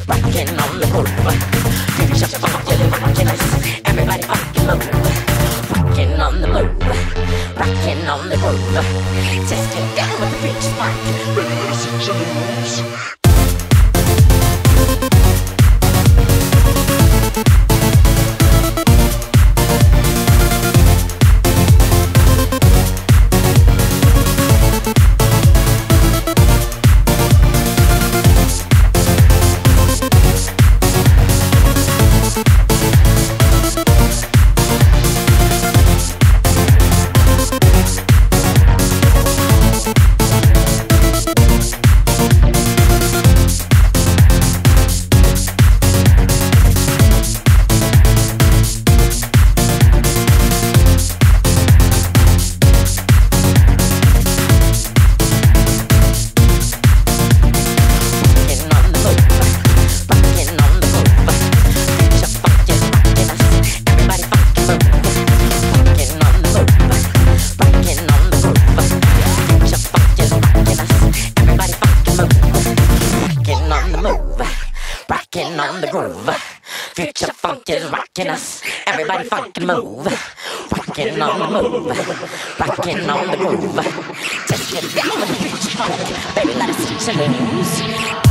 rocking on the groove. Future funky, rocking us. Everybody funky move. Rocking on the move, rocking on the groove. Just get down with the future funk. Baby, let us see your moves. Rockin' on the groove. Future funk is rockin' us. Everybody funkin' move. Rockin' on the move. Rockin' on the groove. Just get down with the future funk. Baby, let us see you lose.